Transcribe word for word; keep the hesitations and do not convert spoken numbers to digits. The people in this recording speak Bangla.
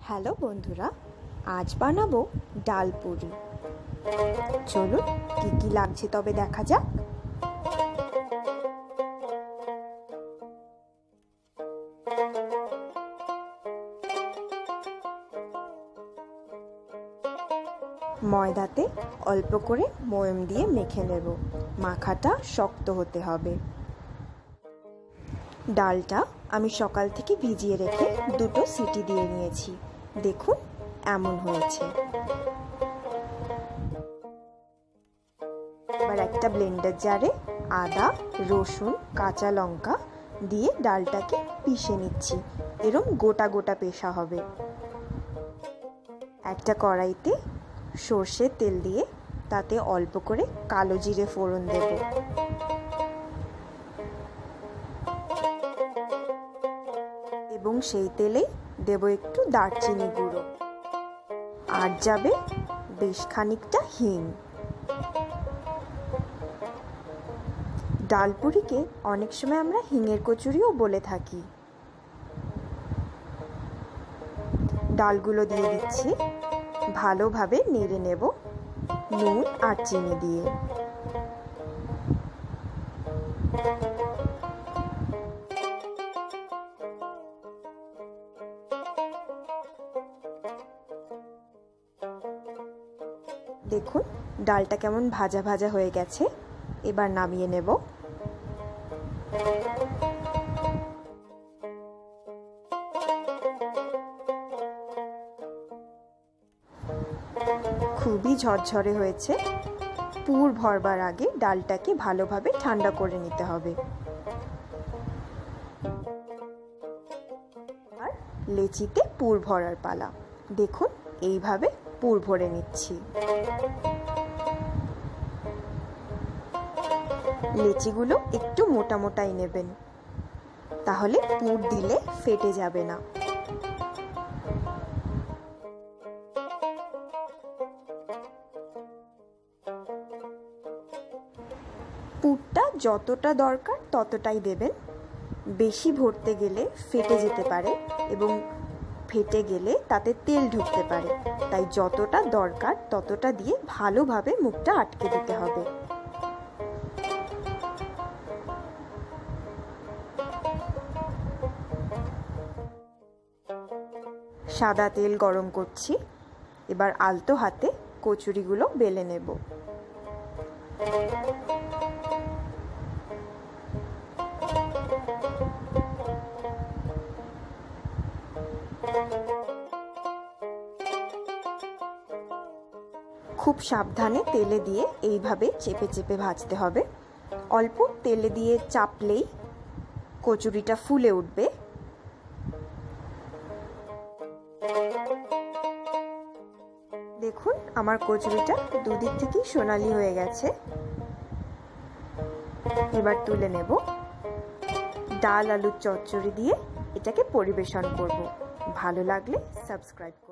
হ্যালো বন্ধুরা, আজ বানাবো ডাল পুরি। চলুন কি কি লাগছে তবে দেখা যাক। ময়দাতে অল্প করে ময়ম দিয়ে মেখে নেব। মাখাটা শক্ত হতে হবে। ডালটা আমি সকাল থেকে ভিজিয়ে রেখে দুটো সিটি দিয়ে নিয়েছি। দেখুন এমন হয়েছে। এবার একটা ব্লেন্ডার জারে আদা, রসুন, কাঁচা লঙ্কা দিয়ে ডালটাকে পিষে নিচ্ছি। এরম গোটা গোটা পেষা হবে। একটা কড়াইতে সর্ষের তেল দিয়ে তাতে অল্প করে কালো জিরে ফোড়ন দেব। এবং সেই তেলেই দেব একটু দারচিনি গুঁড়ো, আর যাবে বেশ খানিকটা হিং। ডালপুরিকে অনেক সময় আমরা হিঙের কচুরিও বলে থাকি। ডালগুলো দিয়ে দিচ্ছি, ভালোভাবে নেড়ে নেব নুন আর চিনি দিয়ে। দেখুন ডালটা কেমন ভাজা ভাজা হয়ে গেছে। এবার নামিয়ে নেব। খুবই ঝরঝরে হয়েছে। পুর ভরবার আগে ডালটাকে ভালোভাবে ঠান্ডা করে নিতে হবে। আর লেচিতে পুর ভরার পালা। দেখুন এইভাবে পুর ভরে নিচ্ছি। লেচিগুলো একটু মোটা মোটাই নেবেন, তাহলে পুর দিলে ফেটে যাবে না। পুরটা যতটা দরকার ততটাই দেবেন। বেশি ভরতে গেলে ফেটে যেতে পারে এবং ফেটে গেলে তাতে তেল ঢুকতে পারে। তাই যতটা দরকার ততটা দিয়ে ভালোভাবে মুখটা আটকে দিতে হবে। সাদা তেল গরম করছি। এবার আলতো হাতে কচুরিগুলো বেলে নেব। খুব সাবধানে তেলে দিয়ে এইভাবে চেপে চেপে ভাজতে হবে। অল্প তেলে দিয়ে চাপলেই কচুরিটা ফুলে উঠবে। দেখুন আমার কচুরিটা দুদিক থেকেই সোনালি হয়ে গেছে। এবার তুলে নেব। ডাল আলুর চচ্চড়ি দিয়ে এটাকে পরিবেশন করব। ভালো লাগলে সাবস্ক্রাইব